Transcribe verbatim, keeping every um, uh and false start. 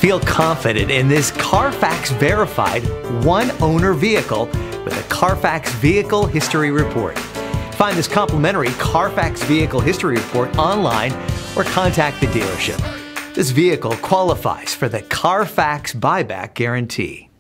Feel confident in this Carfax verified one-owner vehicle with a Carfax Vehicle History Report. Find this complimentary Carfax Vehicle History Report online or contact the dealership. This vehicle qualifies for the Carfax Buyback Guarantee.